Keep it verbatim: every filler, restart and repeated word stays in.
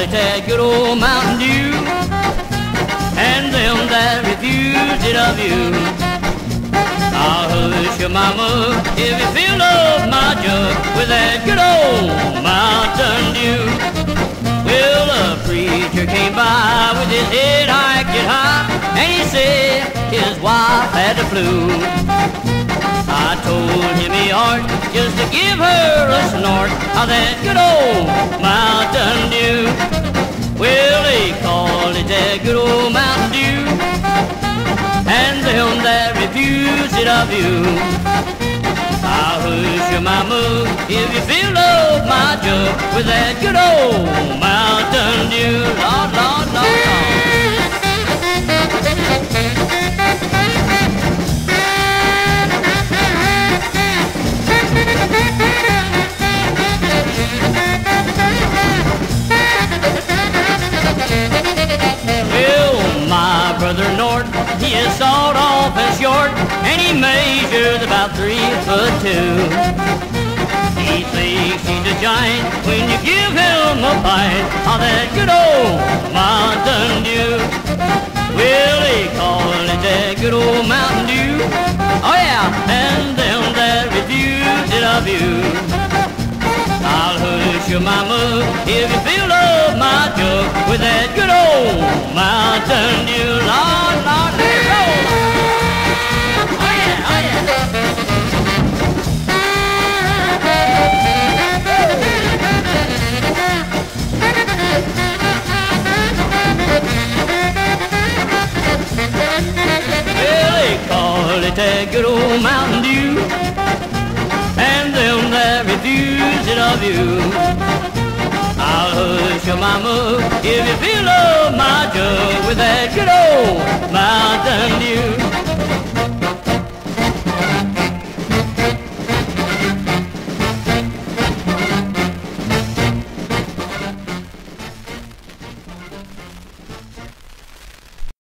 it that good old Mountain Dew, and them that refuse it of you. I'll hush your mama if you fill up my jug with that good old Mountain Dew. Well, a preacher came by with his head hiked high, and he said his wife had the flu. I told him he ought just to give her a snort of that good old Mountain Dew. Well, they called it that good old Mountain Dew, and them that refuse it of you. I'll hush your mama if you fill up my jug with that good old Mountain Dew. Lord, Lord, Lord, Lord. Well, my brother Nort, he is sawed off and short, and he measures about three foot two. He thinks he's a giant when you give him a bite of that good old Mountain Dew. Well, they call it that good old Mountain Dew. Oh yeah, and them that refuse it of you. I'll hush your mama if you fill up my jug with that good old Mountain Dew. Lord, Lord, let it roll. Oh yeah, oh yeah. Well, they call it that good old Mountain Dew, and them that refuse it of you. I'll hush your mama if you fill up my jug with that good old Mountain Dew.